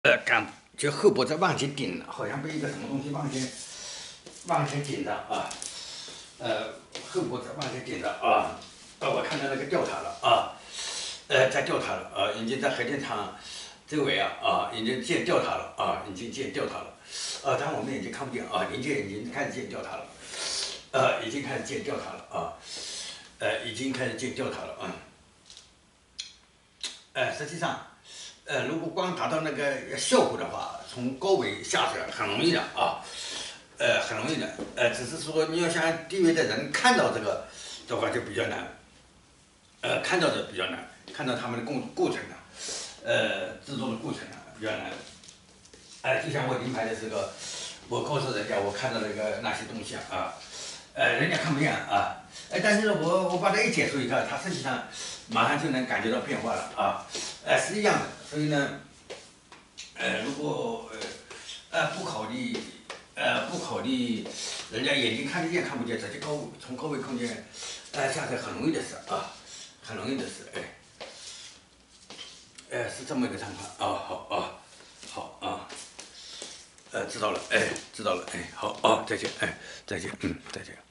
就后脖子往前顶了，好像被一个什么东西往前顶着啊，后脖子往前顶着啊，我看到那个吊塔了啊，在吊塔了啊，已经在核电厂周围已经建吊塔了啊，已经建吊塔了，但我们眼睛看不见啊，临界已经开始建吊塔了，已经开始建吊塔了啊，已经开始建吊塔了啊，实际上。如果光达到那个效果的话，从高位下水很容易的啊，很容易的，只是说你要想低位的人看到这个的话就比较难，看到的比较难，看到他们的过程制作的过程比较难，就像我临牌的这个，我告诉人家我看到那些东西啊，人家看不见啊，但是呢我把它一解除以后，它实际上马上就能感觉到变化了啊，是一样的，所以呢，如果不考虑人家眼睛看得见看不见，直接从高位空间下水很容易的事啊，很容易的事，是这么一个情况好啊，知道了，知道了，好再见，再见，再见。